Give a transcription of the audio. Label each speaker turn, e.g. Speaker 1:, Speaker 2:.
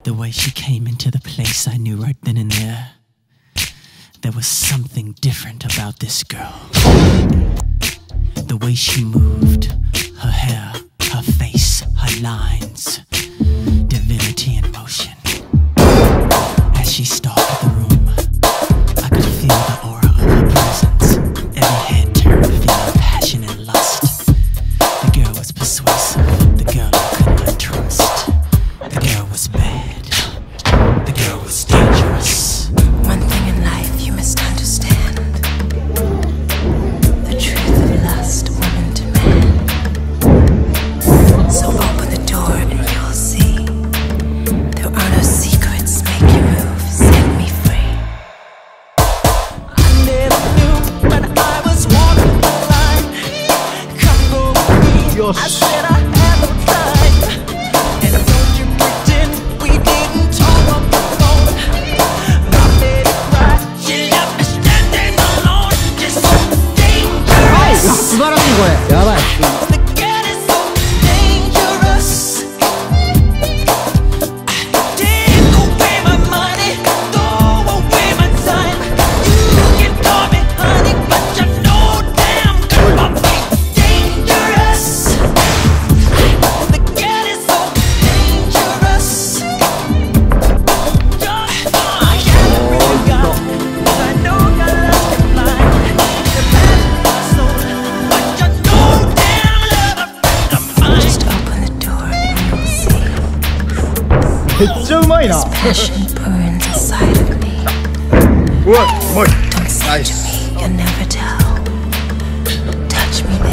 Speaker 1: The way she came into the place, I knew right then and there. There was something different about this girl. The way she moved, her hair, her face, her lines, divinity in motion. As she stalked the room, I could feel the aura of her presence. Every head turned, feeling passion and lust. The girl was persuasive, the girl I could not trust. The girl was bad, the girl was dangerous.
Speaker 2: One thing in life you must understand: the truth of lust, woman to man. So open the door and you'll see there are no secrets. Make your move, set me free.
Speaker 1: I never knew when I was walking the line. Come go with me, I said I had no time. And don't you pretend we didn't talk on the phone. I made it right, she left me standing alone. Just so dangerous.
Speaker 3: 素晴らしい声。やばい。
Speaker 1: The girl is so dangerous. Take away my money, throw away my time. You can call me honey, but you know damn good I'm dangerous. The girl is so dangerous. I can't really go, 'cause I know your love can fly. The passion of my soul, but you know damn love a friend of mine.
Speaker 2: Just open the door and you'll see
Speaker 3: めっちゃうまいな。
Speaker 2: passion burns inside of me.
Speaker 3: うわ、うまい。
Speaker 2: Don't say to me, you'll never tell. Touch me,